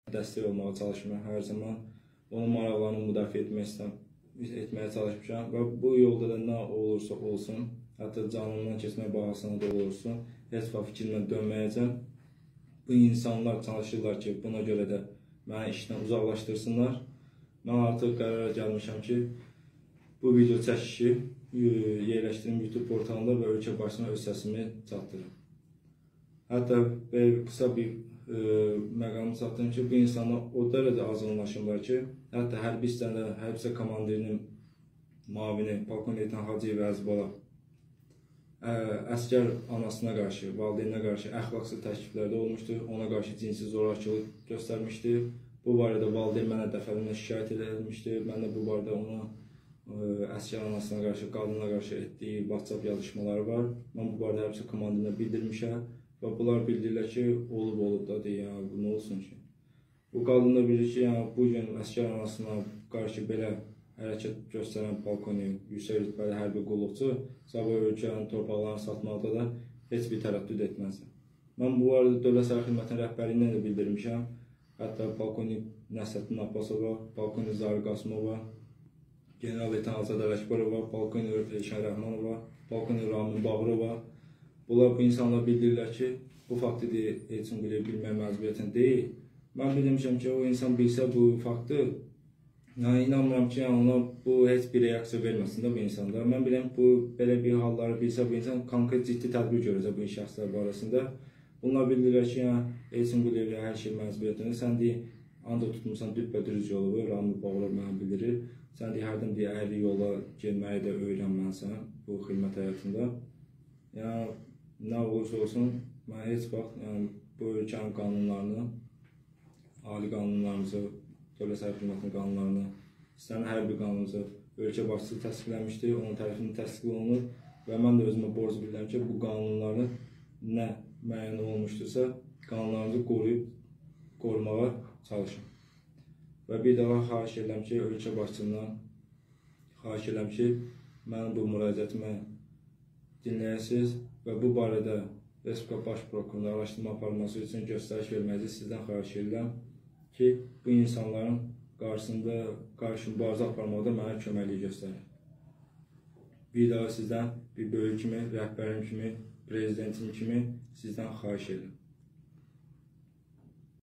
dəstək olmağa çalışmıram hər zaman. Onun maraqlarını müdafiə etməyə çalışmışam və bu yolda da nə olursa olsun, hətta canımdan keçmək bahasına da olursun, heç vaxt fikrimdən dönməyəcəm. Bu insanlar çalışırlar ki, buna görə də məni işdən uzaqlaşdırsınlar. Mən artıq qərara gəlmişəm ki, bu video çəkişi yerləşdirim YouTube portalında və ölkə başına öz səsimi çatdırım. Hətta qısa bir məqamı çatdırım ki, bu insanlar o dərəcə azınlaşırlar ki, hətta hərbi hissədə hərbi komandirinin mavini Polkovnik Hacıyev Əzbala əskər anasına qarşı, valideyninə qarşı əxlaqsız təkliflərdə olmuşdu, ona qarşı cinsi zorakılıq göstərmişdi. Bu barədə valideyn mənə dəfələrlə şikayət edilmişdi. Mən də bu barədə ona əskər anasına qarşı, qadına qarşı etdiyi WhatsApp yazışmaları var. Mən bu barədə hərbi komandirinə bildirmişəm və bunlar bildirirlər ki, olub da deyir, bu nə olsun ki? Bu qadın da bilir ki, bu gün əskər anasına qarşı belə hərəkət göstərən polkovnik, yüksək rütbəli hərbi qulluqçu sabah ölkənin torpaqlarını satmaqda da heç bir tərəddüd etməzdir. Mən bu arada Dövlət Sərhəd Xidmətinin rəhbərliyinə də bildirmişəm. Hətta polkovnik Nəsrəddin Abbasova, polkovnik Zahir Qasımova, general-leytenant Azad Ələkbarova, polkovnik Elşən Rəhmanova, polkovnik Ramin Bağırova. Bunlar bu insanlar bildirirlər ki, bu faktı heç kim bilmək məcburiyyətində deyil. Mən bilmişəm ki, o insan bilsə bu faktı, inanmıram ki, ona bu heç bir reaksiya verməsin də bu insanda. Mən biləm, belə bir halları bilsə bu insan konkret ciddi tədbir görəcək bu şəxslər barəsində. Bunlar bildirirlər ki, heç kim bilirlər hər şey məcburiyyətində. Sən deyir, ancaq tutmuşsan düppədürüz yolu, Ramin Bağırov mənə bildirir. Sən deyir, hərdən deyir, əyri yola gelməyi də öyrənməlisən bu xidmət həyatında. Yəni, nə olursa olsun, mən heç vaxt bu ölkənin qanunlarını, ali qanunlarımızı, Dövlət Sərhəd Xidmətinin qanunlarını, istənilən hər bir qanunumuzu ölkə başçısı təsdiqləmişdir, onun tərəfindən təsdiq olunur və mən də özümə borc bilirəm ki, bu qanunları nə müəyyən olmuşdursa, qanunlarımızı qorumağa çalışın. Və bir daha xahiş edirəm ki, ölkə başçısından xahiş edirəm ki, mənim bu müraciətimi dinləyəsiniz və bu barədə Respublika Baş Prokurorluğuna araşdırma aparılması üçün göstəriş verməyizi sizdən xahiş edirəm ki, bu insanların qarşısında mübarizə aparmaqda mənə köməkliyi göstərir. Bir daha sizdən bir böyük kimi, rəhbərim kimi, prezidentim kimi sizdən xahiş edirəm.